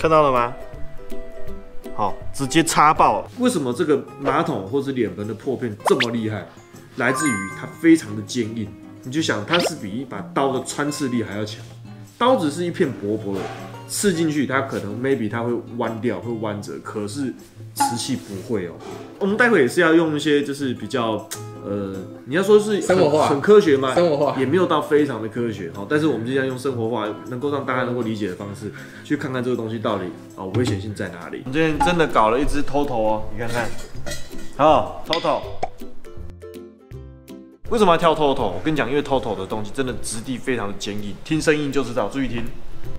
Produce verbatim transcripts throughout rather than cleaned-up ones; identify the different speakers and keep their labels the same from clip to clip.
Speaker 1: 看到了吗？好，直接插爆。为什么这个马桶或是脸盆的破片这么厉害？来自于它非常的坚硬。你就想，它是比一把刀的穿刺力还要强。刀子是一片薄薄的，刺进去它可能 maybe 它会弯掉，会弯折，可是瓷器不会哦。我们待会也是要用一些就是比较。呃，你要说是
Speaker 2: 生活化
Speaker 1: 很科学吗？
Speaker 2: 生活化
Speaker 1: 也没有到非常的科学哈，但是我们尽量用生活化，能够让大家能够理解的方式，去看看这个东西到底啊危险性在哪里。我们今天真的搞了一只偷头哦，你看看，好偷头。为什么要挑偷头？我跟你讲，因为偷头的东西真的质地非常的坚硬，听声音就知道，注意听。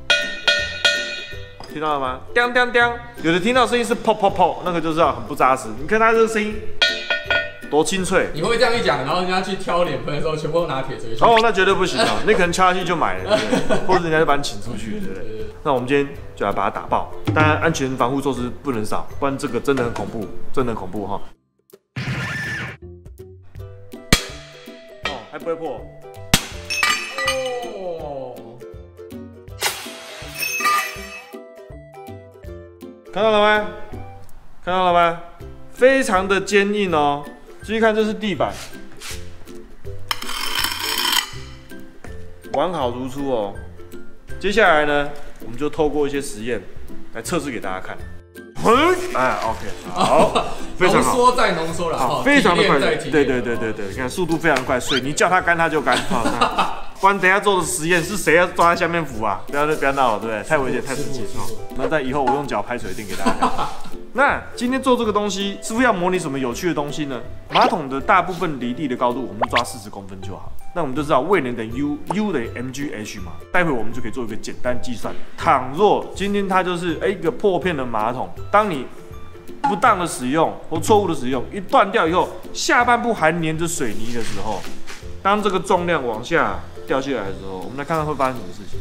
Speaker 1: 听到了吗？叮叮叮，有的听到声音是砰砰砰，那个就知道很不扎实。你看它这个声音。多清脆！
Speaker 2: 你会这样一讲，然后人家去挑脸盆的时候，全部都拿铁锤去。
Speaker 1: 哦，那绝对不行啊！你可能敲下去就买了，对不对？或者人家就把你请出去，对不对？那我们今天就来把它打爆。当然，安全防护措施不能少，不然这个真的很恐怖，真的很恐怖哈！哦，还不会破。哦，看到了吗？看到了吗？非常的坚硬哦。注意看，这是地板，完好如初哦。接下来呢，我们就透过一些实验来测试给大家看。哎 ，OK， 好，非常好。
Speaker 2: 浓缩再浓缩了，
Speaker 1: 好，非常的快。对对对对对，你看速度非常快，水你叫它干它就干。好，不然等一下做的实验是谁要抓在下面扶啊？不要不要闹了，对不对？太危险，太刺激了。那在以后我用脚拍水电给大家看。那今天做这个东西，师傅要模拟什么有趣的东西呢？马桶的大部分离地的高度，我们抓四十公分就好。那我们就知道位能等于 U，U 等于 M G H 嘛。待会我们就可以做一个简单计算。倘若今天它就是哎一个破片的马桶，当你不当的使用或错误的使用，一断掉以后，下半部还粘着水泥的时候，当这个重量往下掉下来的时候，我们来看看会发生什么事情。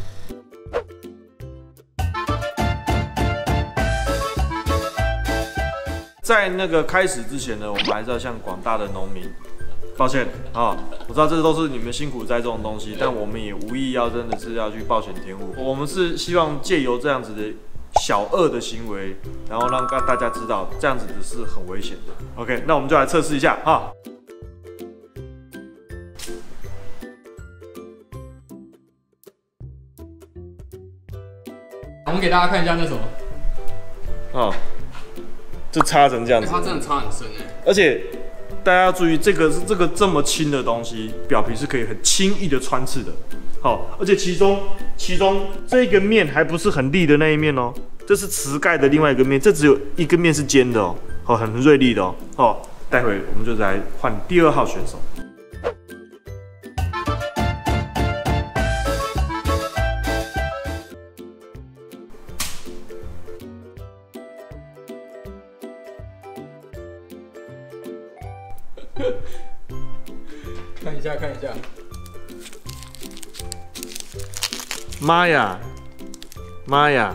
Speaker 1: 在那个开始之前呢，我们还是要向广大的农民，抱歉啊，我知道这都是你们辛苦栽种的东西，但我们也无意要真的是要去暴殄天物。我们是希望借由这样子的小恶的行为，然后让大家知道这样子的是很危险的。OK， 那我们就来测试一下哈。
Speaker 2: 我们给大家看一下那什么。
Speaker 1: 哦。就插成这样子，
Speaker 2: 它真的插很深哎！
Speaker 1: 而且大家要注意，这个是这个这么轻的东西，表皮是可以很轻易的穿刺的。好，而且其中其中这个面还不是很利的那一面哦，这是瓷盖的另外一个面，这只有一个面是尖的哦，好，很锐利的哦。好，待会我们就来换第二号选手。
Speaker 2: 看一下，看一下。
Speaker 1: 妈呀，妈呀！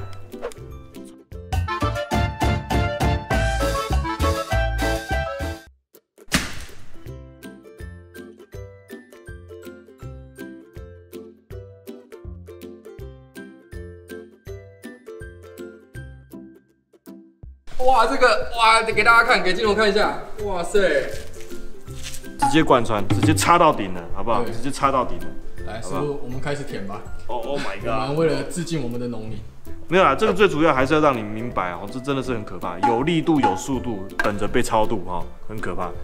Speaker 2: 哇，这个哇，给大家看，给镜头看一下。哇塞！
Speaker 1: 直接贯穿，直接插到顶了，好不好？直接插到顶了。
Speaker 2: 来，师傅，我们开始舔吧。
Speaker 1: 哦 ，Oh my god！
Speaker 2: 我们为了致敬我们的农民，
Speaker 1: 没有啦，这个最主要还是要让你明白哦，这真的是很可怕，有力度有速度，等着被超度哈，很可怕。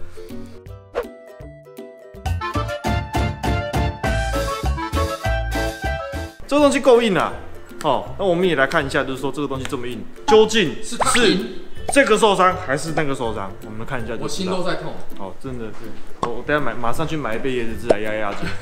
Speaker 1: 这个东西够硬啊，哦，那我们也来看一下，就是说这个东西这么硬，究竟是这个受伤还是那个受伤？我们看一下就知道。
Speaker 2: 我心都在痛。
Speaker 1: 哦，真的是，我等下买，马上去买一杯椰子汁来压压惊。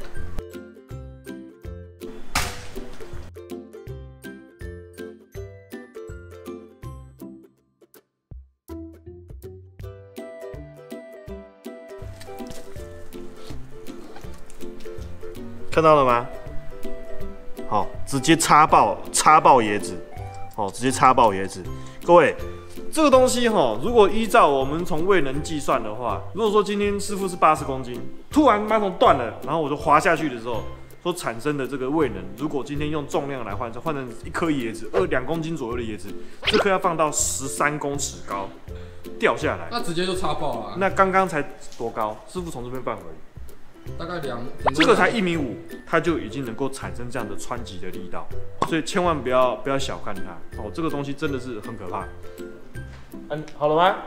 Speaker 1: 看到了吗？好，直接插爆，插爆椰子，好，直接插爆椰子。各位，这个东西哈，如果依照我们从位能计算的话，如果说今天师傅是八十公斤，突然马桶断了，然后我就滑下去的时候， 所产生的这个位能，如果今天用重量来换，换成一颗椰子，二两公斤左右的椰子，这颗要放到十三公尺高，掉下来，
Speaker 2: 那直接就插爆了。
Speaker 1: 那刚刚才多高？师傅从这边放而已，
Speaker 2: 大概两，
Speaker 1: 这个才一米五，它就已经能够产生这样的湍急的力道，所以千万不要不要小看它哦，这个东西真的是很可怕。嗯，好了吗？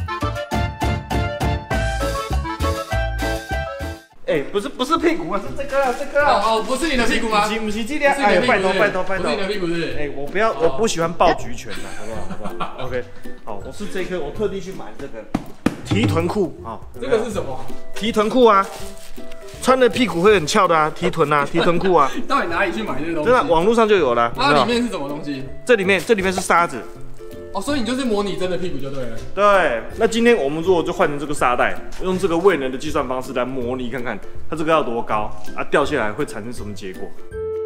Speaker 1: 哎、欸，不是不是屁股啊，是这个啊，这个啊。
Speaker 2: 哦哦，不是你的屁股吗？
Speaker 1: 不是不是这个，哎，拜托拜托拜托。
Speaker 2: 不是你的屁股是不是？
Speaker 1: 哎、欸，我不要，我不喜欢爆菊拳的，好不好？好不好 ？OK， 好，我是这颗，我特地去买这个提臀裤啊。
Speaker 2: 这个是什么？
Speaker 1: 提臀裤啊，穿的屁股会很翘的啊，提臀啊，提臀裤啊。
Speaker 2: 到底哪里去买这个东西？
Speaker 1: 真的，网络上就有了。
Speaker 2: 它里面是什么东西？
Speaker 1: 这里面这里面是沙子。
Speaker 2: 哦，所以你就是模拟真的屁股就对了。
Speaker 1: 对，那今天我们如果就换成这个沙袋，用这个位能的计算方式来模拟看看，它这个要多高啊，掉下来会产生什么结果？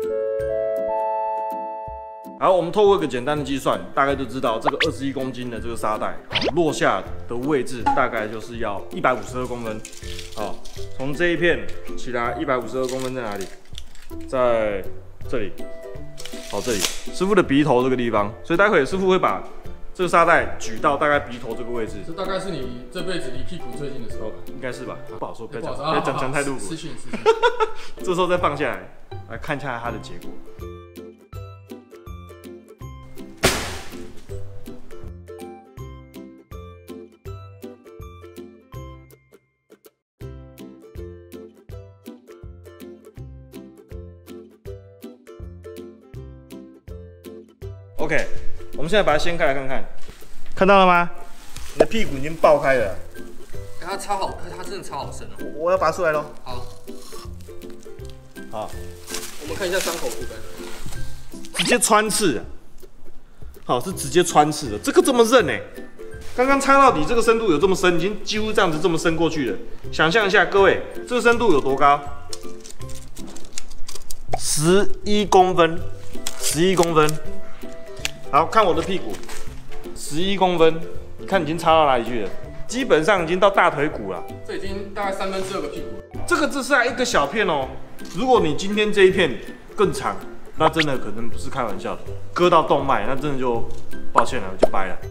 Speaker 1: 好，我们透过一个简单的计算，大概就知道这个二十一公斤的这个沙袋，落下的位置大概就是要一百五十二公分。好，从这一片起来，一百五十二公分在哪里？在这里。好，这里师傅的鼻头这个地方，所以待会师傅会把这个沙袋举到大概鼻头这个位置。
Speaker 2: 这大概是你这辈子离屁股最近的时候吧？
Speaker 1: 应该是吧？不好说，不要讲，
Speaker 2: 不
Speaker 1: 不要讲讲太露骨。
Speaker 2: 私讯私讯。
Speaker 1: 这时候再放下来，来看一下它的结果。OK， 我们现在把它掀开来看看，看到了吗？你的屁股已经爆开了。
Speaker 2: 欸、它超好，它真的超好深哦。
Speaker 1: 我要拔出来咯。
Speaker 2: 好，
Speaker 1: 好，
Speaker 2: 我们看一下伤口部分。
Speaker 1: 直接穿刺，好，是直接穿刺的，这个这么韧哎、欸，刚刚插到底这个深度有这么深，已经几乎这样子这么深过去了。想象一下，各位，这个深度有多高？十一公分，十一公分。好，看我的屁股，十一公分，你看已经插到哪里去了？基本上已经到大腿骨了。
Speaker 2: 这已经大概三分之二个屁股了。
Speaker 1: 这个只是一个小片哦，如果你今天这一片更长，那真的可能不是开玩笑的，割到动脉，那真的就抱歉了，就掰了。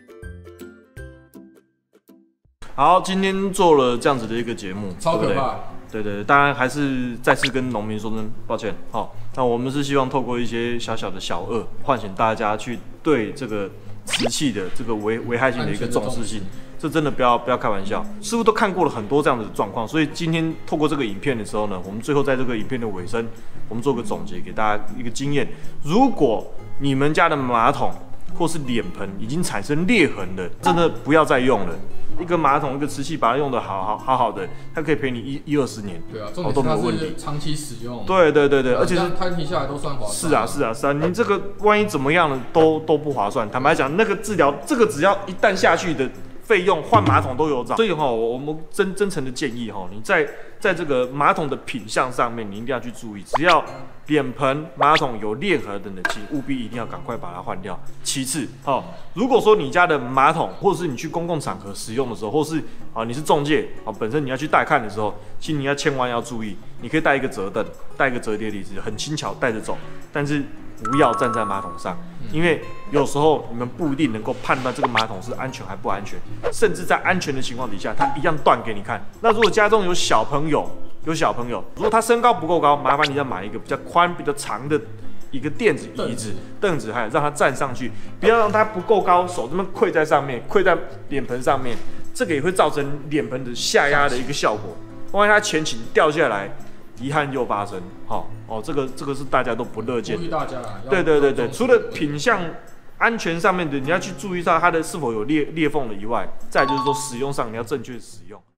Speaker 1: 好，今天做了这样子的一个节目，
Speaker 2: 超可怕。
Speaker 1: 对对对，当然还是再次跟农民说声抱歉。好，那我们是希望透过一些小小的小恶，唤醒大家去对这个瓷器的这个危危害性的一个重视性。这真的不要不要开玩笑，师傅都看过了很多这样的状况，所以今天透过这个影片的时候呢，我们最后在这个影片的尾声，我们做个总结，给大家一个经验。如果你们家的马桶或是脸盆已经产生裂痕了，真的不要再用了。一个马桶，一个瓷器，把它用的好好好好的，它可以陪你一一二十年，
Speaker 2: 对啊，重点是它是长期使用，
Speaker 1: 对对对对，而且
Speaker 2: 是摊提下来都算划算。
Speaker 1: 是啊是啊是啊，你这个万一怎么样了，都都不划算。坦白讲，那个治疗，这个只要一旦下去的费用，换马桶都有找。所以哈，我们真真诚的建议哈，你在在这个马桶的品相上面，你一定要去注意，只要脸盆、马桶有裂痕等等，请务必一定要赶快把它换掉。其次，哦，如果说你家的马桶，或者是你去公共场合使用的时候，或是啊你是仲介，啊本身你要去带看的时候，请你要千万要注意，你可以带一个折凳，带一个折叠椅子，很轻巧带着走，但是不要站在马桶上，因为有时候你们不一定能够判断这个马桶是安全还不安全，甚至在安全的情况底下，它一样断给你看。那如果家中有小朋友，有小朋友，如果他身高不够高，麻烦你要买一个比较宽、比较长的一个垫子、椅子、凳子，还有让他站上去，不要让他不够高，手这么跪在上面，跪在脸盆上面，这个也会造成脸盆的下压的一个效果。万一他前倾掉下来，遗憾又发生。好哦，这个这个是大家都不乐见的。
Speaker 2: 呼吁大家啦，
Speaker 1: 对对对对，除了品相、安全上面的，你要去注意到它的是否有裂裂缝的以外，再就是说使用上你要正确使用。